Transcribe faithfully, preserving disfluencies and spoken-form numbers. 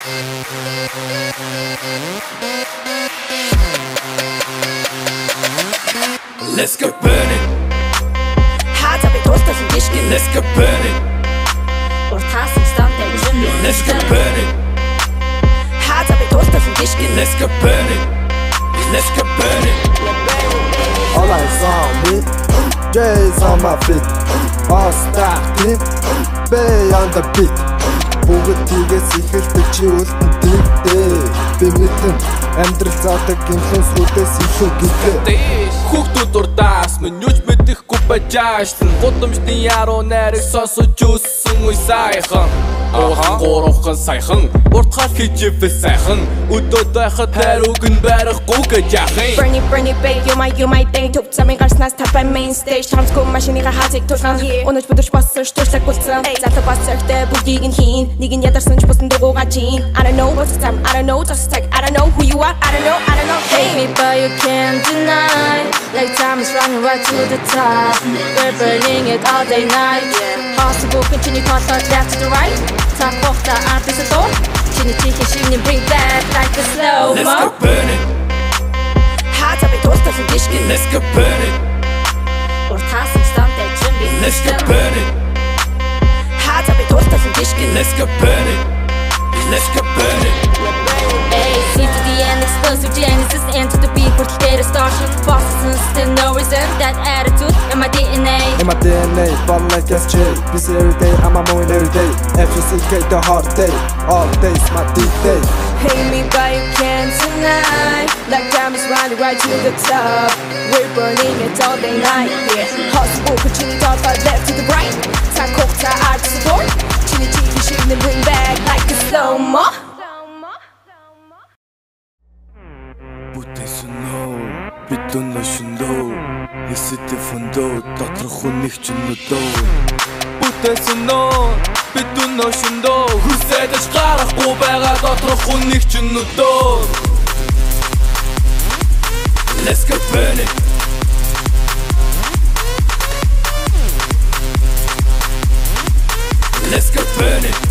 Let's go burning. Хааза би туултал гэж гин. Let's go burning. Уртаасан стантай жин. Let's go burning. Хааза би туултал гэж гин. Let's go burning. Let's go burning. All eyes on me, J's on my feet. All star team, bay on the beat. Бүгд тийгээс ихэлдэг чи үлдэн тийгдээ. Би мэдэн амьдрал заадаг гинхэн сүлдээс илүү гитээ. Хүүхдүүд урдаас минь юуч мэдэхгүй бажаашлан гудамжны яруу найрыг сонсож үссэн үе сайхан. Уухан гурван сайхан уртгал хийжвэ сайхан өдөөд байхад хайрууг нь барихгүй гэж яахын. Bernie Bernie babe you my you my thing туп замын гарснаас tapай main stage хамсгүй машиныга хаазыг тулган өнөөж бүдэрч болсон штурцаг болсон зата басрахтай бүгдийг нь хийн нэг нь ядарсан ч бүсэн дугуугаа чин I don't know what's time I don't know just like I don't know who you are I don't know I don't know hate me but you can't deny like time is running right to the top we're burning it all day night possible continue to talk left to the right talk off the artist at all чиний чихээ шивний bring back like the slow mo Let's go burning. хааза би туултал гэж гин. Let's go burning. Уртаасан стантай жин би. Let's go burning. Хааза би туултал гэж гин. Let's go burning. Let's go burning. Hey, C to the end, explosive genesis, and to the beat, put the starship, bosses, still no reason, that attitude, in my D N A. In my D N A, ball like S J. Busy every day, I'm a moving every day. F C K, the hard day, all days, my D-Day. Hate me, but you can't deny. Like time is running right to the top. We're burning it all day night, yeah. Hustle, continue to talk left to the right. Time cook, time art to the door. Chini chini, shooting and bring back like a slow-mo. Бүтээсэнөө бидэн нөшөндөө эсэт фондоо доторх хүнийх ч нүдөө Бүтээсэнөө бидэн нөшөндөө хүсэж гарахгүй байгаа доторх хүнийх ч нүдөө Let's go burning. Let's go burning.